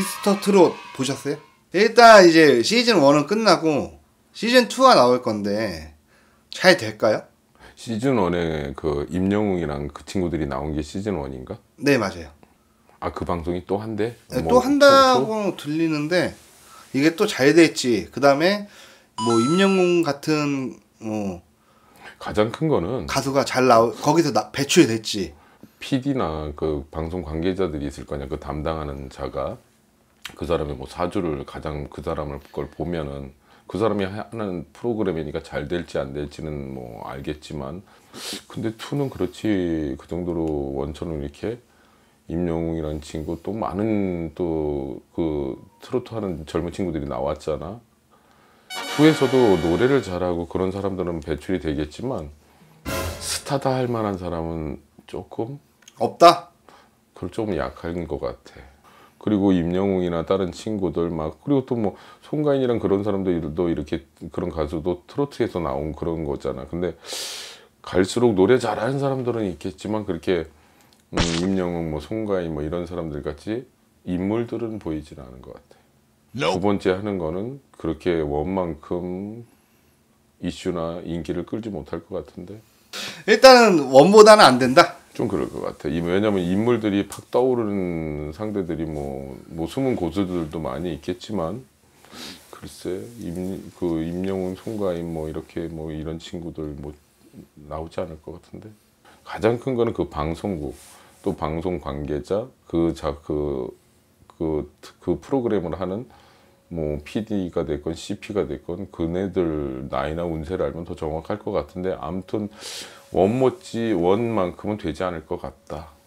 미스터 트롯 보셨어요? 일단 이제 시즌 1은 끝나고 시즌 2가 나올 건데 잘 될까요? 시즌 1에 그 임영웅이랑 그 친구들이 나온 게 시즌 1인가? 네, 맞아요. 아, 그 방송이 또 한대? 네, 뭐, 또 한다고 들리는데 이게 또 잘 될지, 그 다음에 뭐 임영웅 같은 뭐 가장 큰 거는 가수가 거기서 배출될지. PD나 그 방송 관계자들이 있을 거냐, 그 담당하는 자가. 그 사람이 뭐 사주를 가장 그 사람을 걸 보면은 그 사람이 하는 프로그램이니까 잘 될지 안 될지는 뭐 알겠지만, 근데 2는 그렇지. 그 정도로 원처럼 이렇게 임영웅이라는 친구, 또 많은 또 그 트로트 하는 젊은 친구들이 나왔잖아. 2에서도 노래를 잘하고 그런 사람들은 배출이 되겠지만 스타다 할 만한 사람은 조금 없다? 그걸 좀 약한 것 같아. 그리고 임영웅이나 다른 친구들 막, 그리고 또 뭐 송가인이랑 그런 사람들도 이렇게, 그런 가수도 트로트에서 나온 그런 거잖아. 근데 갈수록 노래 잘하는 사람들은 있겠지만 그렇게 임영웅, 뭐 송가인, 뭐 이런 사람들 같이 인물들은 보이진 않은 것 같아. 두 번째 하는 거는 그렇게 원만큼 이슈나 인기를 끌지 못할 것 같은데. 일단은 원보다는 안 된다. 좀 그럴 것 같아. 왜냐면 인물들이 팍 떠오르는 상대들이 뭐 숨은 고수들도 많이 있겠지만, 글쎄, 그 임영웅, 송가인 뭐 이렇게 뭐 이런 친구들 뭐 나오지 않을 것 같은데. 가장 큰 거는 그 방송국, 또 방송 관계자, 그 프로그램을 하는 뭐 PD가 됐건 CP가 됐건 그네들 나이나 운세를 알면 더 정확할 것 같은데, 아무튼 원만큼은 되지 않을 것 같다.